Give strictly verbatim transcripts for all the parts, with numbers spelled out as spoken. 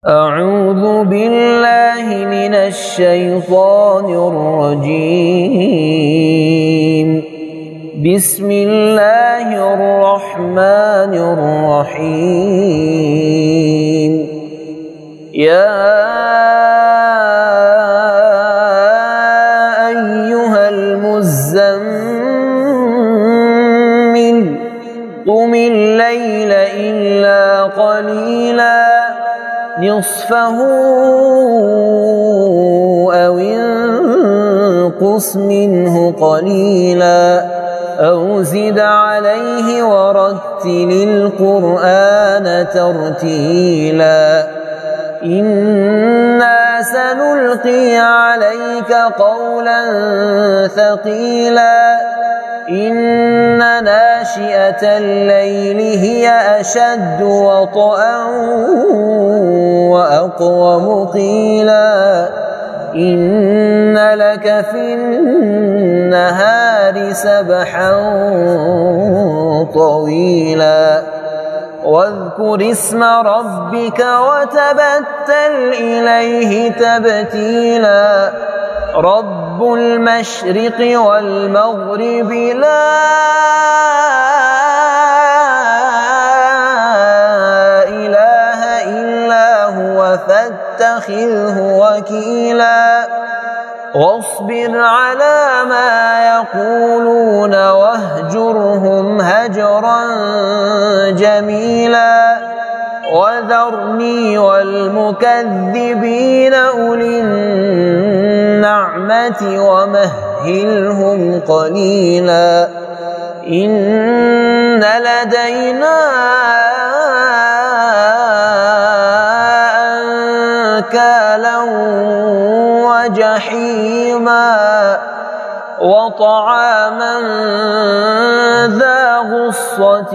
أعوذ بالله من الشيطان الرجيم. بسم الله الرحمن الرحيم. يا أيها المزمل قم الليل إلا قليلا نصفه أو انقص منه قليلا أو زد عليه ورتل القرآن ترتيلا إنا سنلقي عليك قولا ثقيلا إن ناشئة الليل هي أشد وطئا وأقوم قيلا إن لك في النهار سبحا طويلا واذكر اسم ربك وتبتل إليه تبتيلا رب المشرق والمغرب لا إله إلا هو فاتخذه وكيلا واصبر على ما يقولون واهجرهم هجرا جميلا وذرني والمكذبين أولي النعمة ومهلهم قليلا إن لدينا أنكالا وجحيما وطعاما ذا غصة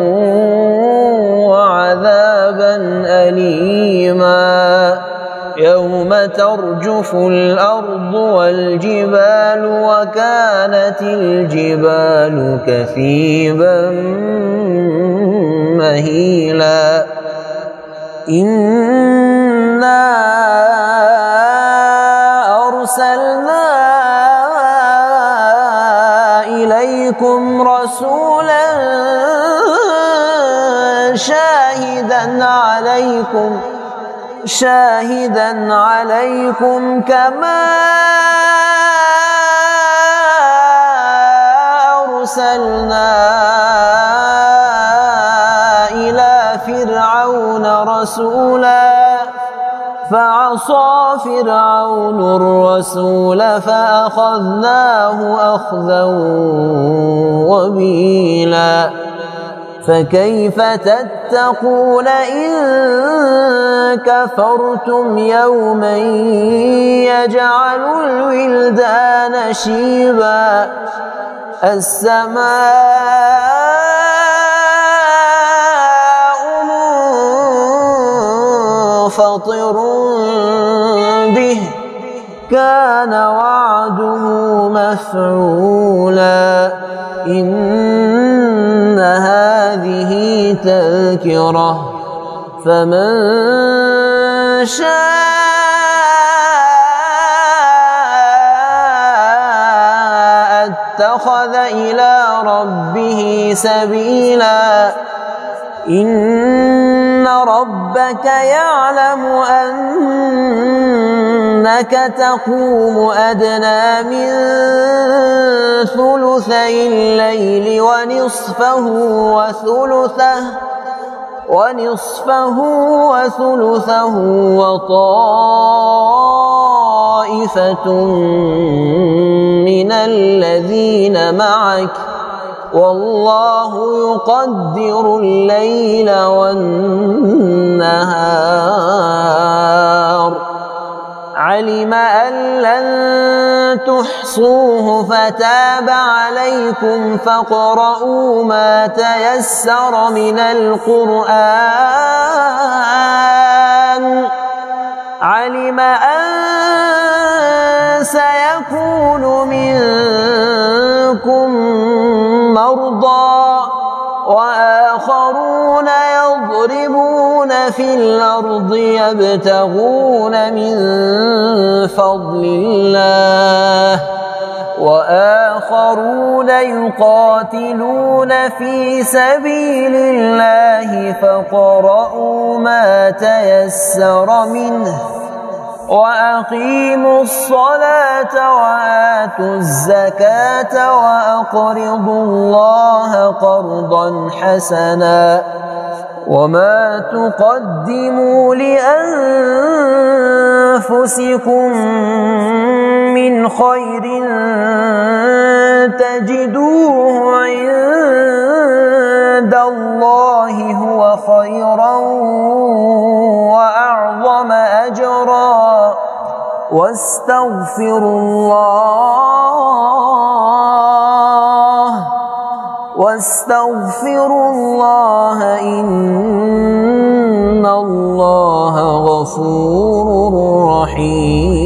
وعذابا أليما يوم ترجف الأرض والجبال وكانت الجبال كثيبا مهيلا إنا أرسلنا إليكم رسولا شاهدا عليكم شاهدا عليكم كما أرسلنا إلى فرعون رسولا فعصى فرعون الرسول فأخذناه أخذا وبيلا فكيف تتقون إن كفرتم يوما يجعل الولدان شيبا السماء منفطر به كان وعده مفعولا إن هذه تذكرة فمن شاء اتخذ إلى ربه سبيلا إن ربك يعلم أنك تقوم أدنى من ثلثي الليل ونصفه وثلثه ونصفه وثلثه وطائفة من الذين معك والله يقدر الليل والنهار علم أن لن تحصوه فتاب عليكم فاقرؤوا ما تيسر من القرآن علم أن سيكون منكم مرضى وآخرون يضربون في الأرض يبتغون من فضل الله وآخرون يقاتلون في سبيل الله فاقرؤوا ما تيسر منه وأقيموا الصلاة وآتوا الزكاة وأقرضوا الله قرضا حسنا وما تقدموا لأنفسكم من خير تجدوه عند الله هو خيرا وأعظم أجرا واستغفروا الله واستغفروا الله إن الله غفور رحيم.